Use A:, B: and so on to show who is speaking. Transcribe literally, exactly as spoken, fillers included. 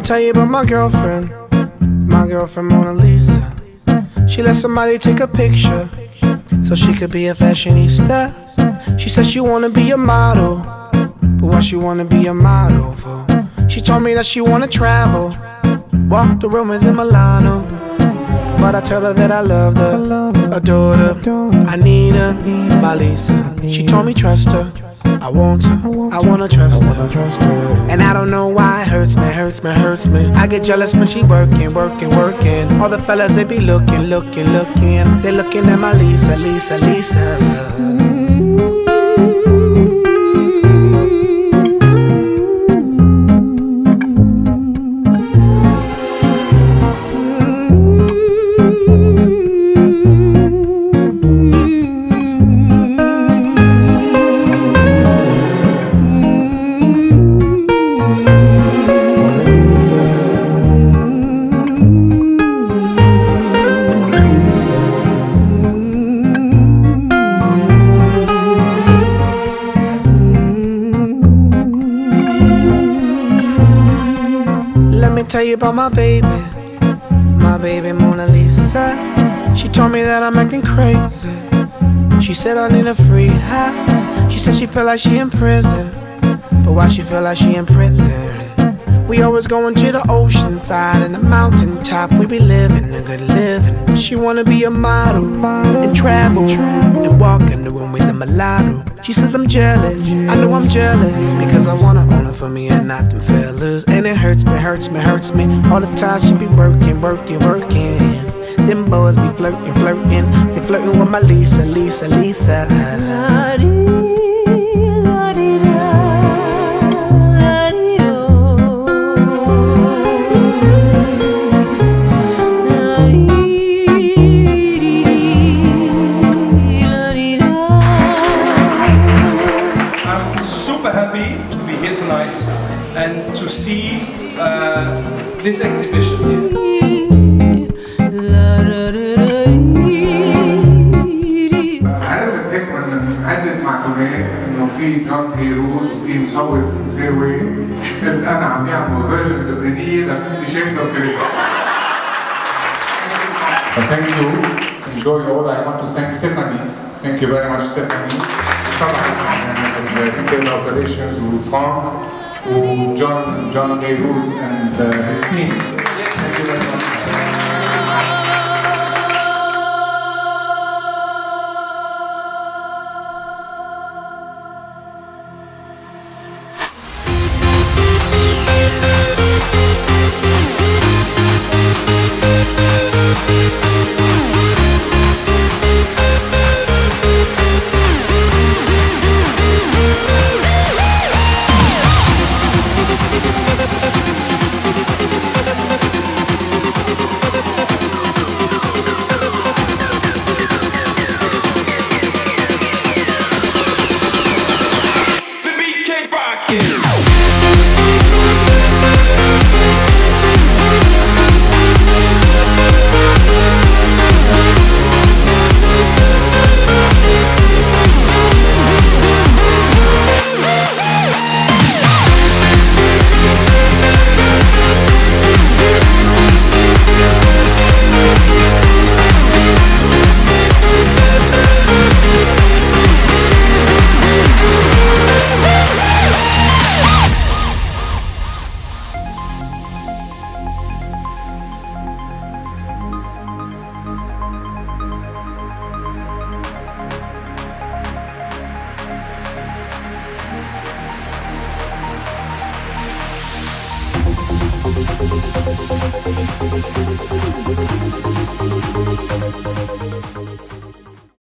A: tell you about my girlfriend, my girlfriend Mona Lisa. She let somebody take a picture so she could be a fashionista. She said she wanna be a model, but what she wanna be a model for? She told me that she wanna travel, walk the runways in Milano. But I told her that I loved her, adored her, I need her, my Lisa. She told me trust her, I want her, I wanna trust her. And I don't know why it hurts me, hurts me, hurts me. I get jealous when she working, working, working. All the fellas, they be looking, looking, looking. They looking at my Lisa, Lisa, Lisa. Let me tell you about my baby, my baby Mona Lisa. She told me that I'm acting crazy. She said I need a free high. She said she feel like she in prison, but why she feel like she in prison? We always going to the ocean side and the mountain top. We be living a good living. She wanna be a model and travel and walk in the runways in Milano. She says I'm jealous, I know I'm jealous, because I wanna own her for me and not them fellas. And it hurts me, hurts me, hurts me. All the time she be working, working, working. Them boys be flirting, flirting. They flirting with my Lisa, Lisa, Lisa.
B: Happy to be here tonight and to see uh, this exhibition here.
C: عارف الحكمة إن عدة معلومات إنه في جون هيروز وفي مصور فرنساوي قلت أنا عم يعمل فيرجن لبنانية لفيفتي شيدز أوف جراي. Thank you. Enjoy all. I want to thank Stephanie. Thank you very much, Stephanie. The operations with Frank, with John, John Gaywood and uh, his team. Thank you very much.
A: Thank you.